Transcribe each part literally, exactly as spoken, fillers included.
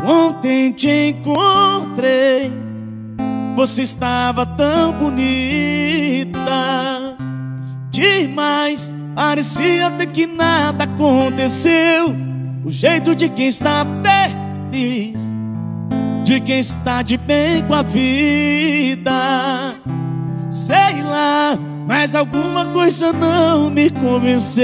Ontem te encontrei, você estava tão bonita demais, parecia até que nada aconteceu. O jeito de quem está feliz, de quem está de bem com a vida. Sei lá, mas alguma coisa não me convenceu.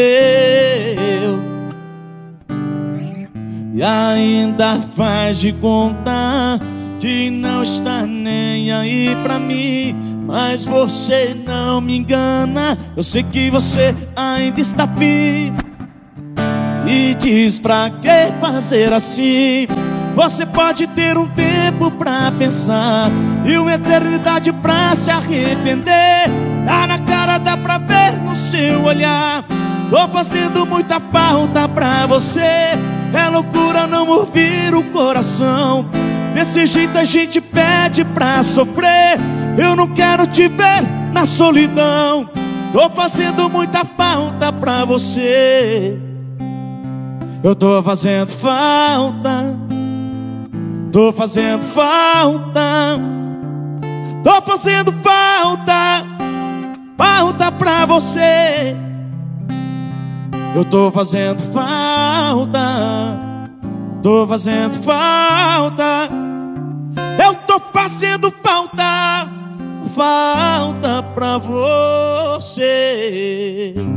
E ainda faz de conta de não estar nem aí pra mim. Mas você não me engana, eu sei que você ainda está vivo. E diz pra que fazer assim? Você pode ter um tempo pra pensar e uma eternidade pra se arrepender. Tá na cara, dá pra ver no seu olhar. Tô fazendo muita falta pra você. É loucura não ouvir o coração. Desse jeito a gente pede pra sofrer. Eu não quero te ver na solidão. Tô fazendo muita falta pra você. Eu tô fazendo falta. Tô fazendo falta. Tô fazendo falta. Falta pra você. Eu tô fazendo falta. Tô fazendo falta. Eu tô fazendo falta. Falta pra você.